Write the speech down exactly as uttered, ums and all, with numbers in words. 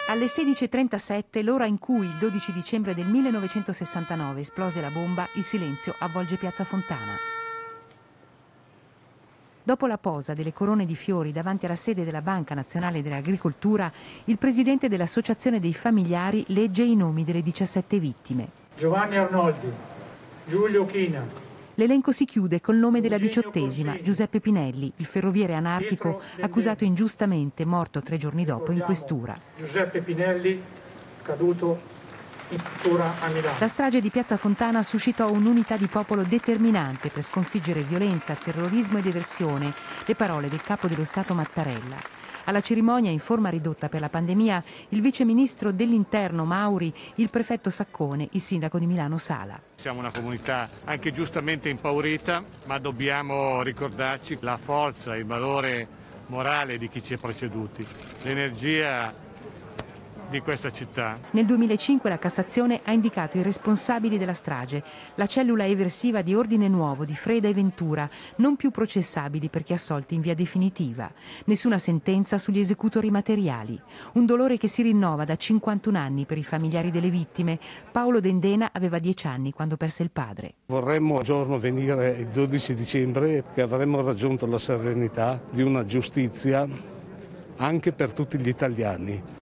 Alle sedici e trentasette, l'ora in cui il dodici dicembre del millenovecentosessantanove esplose la bomba, il silenzio avvolge Piazza Fontana. Dopo la posa delle corone di fiori davanti alla sede della Banca Nazionale dell'Agricoltura, il presidente dell'Associazione dei Familiari legge i nomi delle diciassette vittime. Giovanni Arnoldi, Giulio China. L'elenco si chiude col nome della diciottesima, Giuseppe Pinelli, il ferroviere anarchico accusato ingiustamente, morto tre giorni dopo in questura. Giuseppe Pinelli, caduto in questura a Milano. La strage di Piazza Fontana suscitò un'unità di popolo determinante per sconfiggere violenza, terrorismo ed eversione, le parole del capo dello Stato Mattarella. Alla cerimonia, in forma ridotta per la pandemia, il vice ministro dell'Interno Mauri, il prefetto Saccone, il sindaco di Milano Sala. Siamo una comunità anche giustamente impaurita, ma dobbiamo ricordarci la forza, il valore morale di chi ci è preceduti, l'energia di questa città. Nel duemilacinque la Cassazione ha indicato i responsabili della strage, la cellula eversiva di Ordine Nuovo di Freda e Ventura, non più processabili perché assolti in via definitiva. Nessuna sentenza sugli esecutori materiali. Un dolore che si rinnova da cinquantuno anni per i familiari delle vittime. Paolo Dendena aveva dieci anni quando perse il padre. Vorremmo un giorno venire il dodici dicembre che avremmo raggiunto la serenità di una giustizia anche per tutti gli italiani.